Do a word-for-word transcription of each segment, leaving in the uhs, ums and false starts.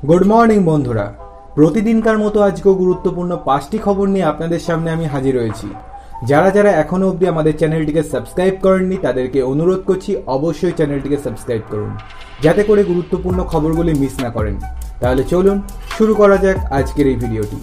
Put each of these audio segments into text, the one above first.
Good morning बंधुरा प्रतिदिनकार मतो आजकेও गुरुत्वपूर्ण पाँचटी खबर निये आपनादेर सामने आमी हाजिर हयेछि। যারা যারা এখনো অবধি আমাদের চ্যানেলটিকে সাবস্ক্রাইব করেননি তাদেরকে অনুরোধ করছি অবশ্যই চ্যানেলটিকে সাবস্ক্রাইব করুন যাতে করে গুরুত্বপূর্ণ খবরগুলি মিস না করেন। তাহলে চলুন শুরু করা যাক আজকের এই ভিডিওটি।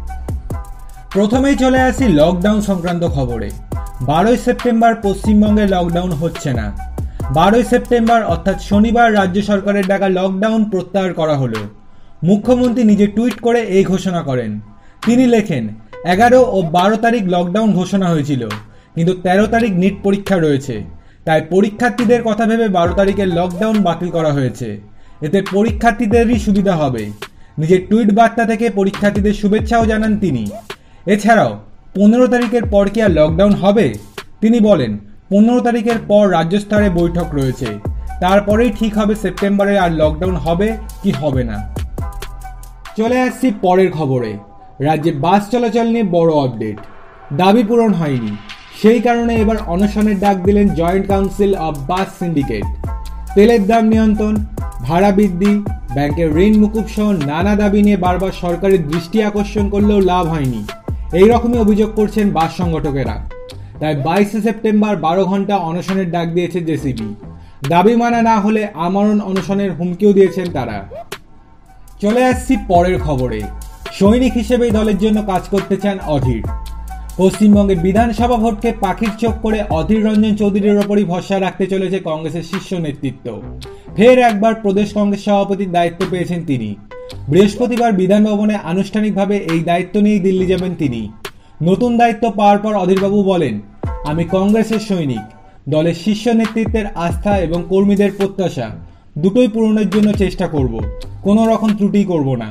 প্রথমেই চলে আসি লকডাউন সংক্রান্ত খবরে। বারোই সেপ্টেম্বর পশ্চিমবঙ্গে লকডাউন হচ্ছে না। বারোই সেপ্টেম্বর অর্থাৎ শনিবার রাজ্য সরকারের ডাকা লকডাউন প্রত্যাহার করা হলো। মুখ্যমন্ত্রী নিজে টুইট করে এই ঘোষণা করেন। তিনি লেখেন, এগারো ও বারো তারিখ লকডাউন ঘোষণা হয়েছিল, কিন্তু তেরো তারিখ নিট পরীক্ষা রয়েছে, তাই পরীক্ষার্থীদের কথা ভেবে বারো তারিখের লকডাউন বাতিল করা হয়েছে। এতে পরীক্ষার্থীদেরই সুবিধা হবে। নিজের টুইট বার্তা থেকে পরীক্ষার্থীদের শুভেচ্ছাও জানান তিনি। এছাড়াও পনেরো তারিখের পর কি আর লকডাউন হবে? তিনি বলেন, পনেরো তারিখের পর রাজ্য স্তরে বৈঠক রয়েছে, তারপরেই ঠিক হবে সেপ্টেম্বরে আর লকডাউন হবে কি হবে না। চলে আসছি পরের খবরে। রাজ্যে বাস চলাচল নিয়ে বড় আপডেট। দাবি পূরণ হয়নি, সেই কারণে এবার অনশনের ডাক দিলেন joint council of bus syndicate. তেলের দাম নিয়ন্ত্রণ, ভাড়া বৃদ্ধি, ব্যাংকের ঋণ মুকুব সহ নানা দাবি নিয়ে বারবার সরকারের দৃষ্টি আকর্ষণ করলেও লাভ হয়নি, এই রকমই অভিযোগ করছেন বাস সংগঠকেরা। তাই বাইশে সেপ্টেম্বর বারো ঘন্টা অনশনের ডাক দিয়েছে জেসিবি। দাবি মানা না হলে আমরণ অনশনের হুমকিও দিয়েছেন তারা। চলে আসছি পরের খবরে। সৈনিক হিসেবেই দলের জন্য কাজ করতে চান অধীর। পশ্চিমবঙ্গে বিধানসভা ভোটকে পাখির চোখ করে অধীর রঞ্জন চৌধুরীর ওপরই ভরসা রাখতে চলেছে কংগ্রেসের শীর্ষ নেতৃত্ব। ফের একবার প্রদেশ কংগ্রেস সভাপতির দায়িত্ব পেয়েছেন তিনি। বৃহস্পতিবার বিধান ভবনে আনুষ্ঠানিকভাবে এই দায়িত্ব নিয়েই দিল্লি যাবেন তিনি। নতুন দায়িত্ব পাওয়ার পর অধীরবাবু বলেন, আমি কংগ্রেসের সৈনিক, দলের শীর্ষ নেতৃত্বের আস্থা এবং কর্মীদের প্রত্যাশা দুটোই পূরণের জন্য চেষ্টা করব, কোনো রকম ত্রুটি করব না।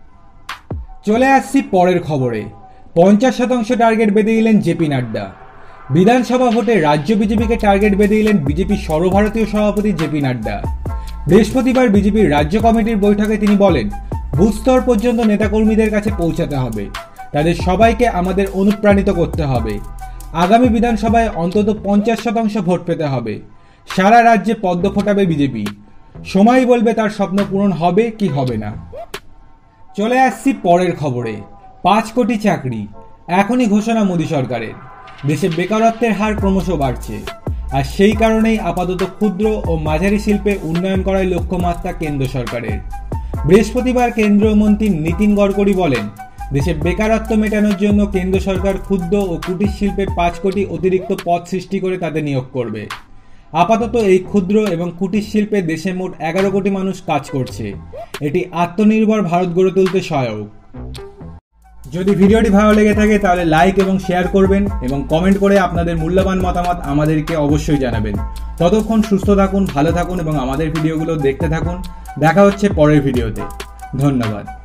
চলে আসছি পরের খবরে। পঞ্চাশ শতাংশ টার্গেট বেঁধে দিলেন জেপি নাড্ডা। বিধানসভা ভোটে রাজ্য বিজেপিকে টার্গেট বেঁধে দিলেন বিজেপির সর্বভারতীয় সভাপতি জেপি নাড্ডা। বৃহস্পতিবার বিজেপির রাজ্য কমিটির বৈঠকে তিনি বলেন, বুথ স্তর পর্যন্ত নেতাকর্মীদের কাছে পৌঁছাতে হবে, তাদের সবাইকে আমাদের অনুপ্রাণিত করতে হবে। আগামী বিধানসভায় অন্তত পঞ্চাশ শতাংশ ভোট পেতে হবে। সারা রাজ্যে পদ্ম ফোটাবে বিজেপি। সময় বলবে তার স্বপ্ন পূরণ হবে কি হবে না। চলে আসছি পরের খবরে। পাঁচ কোটি চাকরি এখনই ঘোষণা মোদী সরকারের। দেশে বেকারত্বের হার ক্রমশ বাড়ছে, আর সেই কারণেই আপাতত ক্ষুদ্র ও মাঝারি শিল্পে উন্নয়ন করার লক্ষ্যমাত্রা কেন্দ্র সরকারের। বৃহস্পতিবার কেন্দ্রীয় মন্ত্রী নীতিন গডকরি বলেন, দেশে বেকারত্ব মেটানোর জন্য কেন্দ্র সরকার ক্ষুদ্র ও কুটির শিল্পে পাঁচ কোটি অতিরিক্ত পদ সৃষ্টি করে তাতে নিয়োগ করবে। আপাতত এই ক্ষুদ্র এবং কুটির শিল্পে দেশে মোট এগারো কোটি মানুষ কাজ করছে। এটি আত্মনির্ভর ভারত গড়ে তুলতে সহায়ক। যদি ভিডিওটি ভালো লেগে থাকে তাহলে লাইক এবং শেয়ার করবেন এবং কমেন্ট করে আপনাদের মূল্যবান মতামত আমাদেরকে অবশ্যই জানাবেন। ততক্ষণ সুস্থ থাকুন, ভালো থাকুন এবং আমাদের ভিডিওগুলো দেখতে থাকুন। দেখা হচ্ছে পরের ভিডিওতে। ধন্যবাদ।